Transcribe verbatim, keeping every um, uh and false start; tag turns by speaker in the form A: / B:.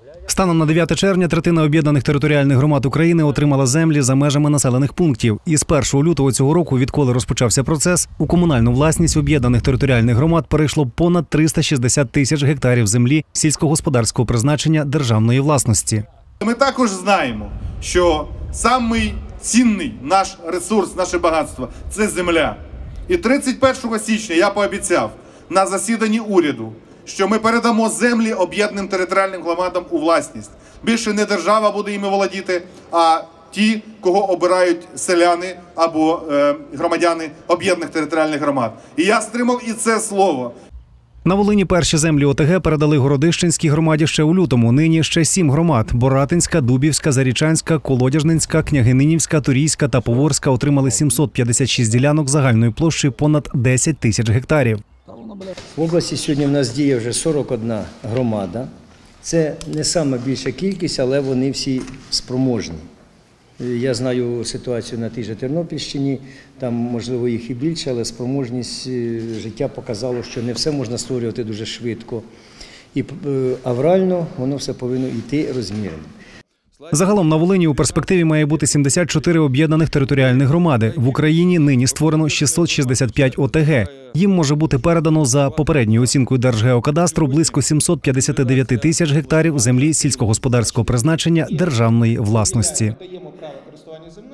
A: Станом на дев'яте червня третина об'єднаних територіальних громад України отримала землі за межами населених пунктів. І з першого лютого цього року, відколи розпочався процес, у комунальну власність об'єднаних територіальних громад перейшло понад триста шістдесят тисяч гектарів землі сільськогосподарського призначення державної власності.
B: Ми також знаємо, що самий цінний наш ресурс, наше багатство – це земля. І тридцять першого січня я пообіцяв на засіданні уряду, що ми передамо землі об'єднаним територіальним громадам у власність. Більше не держава буде іми володіти, а ті, кого обирають селяни або е, громадяни об'єднаних територіальних громад. І я стримав і це слово.
A: На Волині перші землі ОТГ передали Городищенській громаді ще у лютому. Нині ще сім громад – Боратинська, Дубівська, Зарічанська, Колодяжнинська, Княгининівська, Турійська та Поворська – отримали сімсот п'ятдесят шість ділянок загальною площею понад десять тисяч гектарів.
C: В області сьогодні в нас діє вже сорок одна громада. Це не сама більша кількість, але вони всі спроможні. Я знаю ситуацію на тій же Тернопільщині, там, можливо, їх і більше, але спроможність життя показало, що не все можна створювати дуже швидко. І аврально воно все повинно йти розмірено.
A: Загалом на Волині у перспективі має бути сімдесят чотири об'єднаних територіальних громади. В Україні нині створено шістсот шістдесят п'ять ОТГ. Їм може бути передано за попередньою оцінкою Держгеокадастру близько сімсот п'ятдесят дев'ять тисяч гектарів землі сільськогосподарського призначення державної власності.